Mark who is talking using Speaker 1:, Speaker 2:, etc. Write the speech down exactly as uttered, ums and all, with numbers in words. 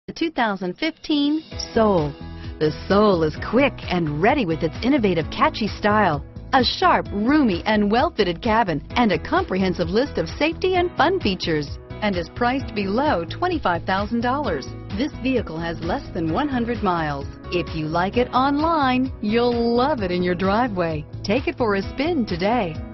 Speaker 1: The two thousand fifteen Soul. The Soul is quick and ready with its innovative, catchy style, a sharp, roomy, and well-fitted cabin, and a comprehensive list of safety and fun features, and is priced below twenty-five thousand dollars. This vehicle has less than one hundred miles. If you like it online, you'll love it in your driveway. Take it for a spin today.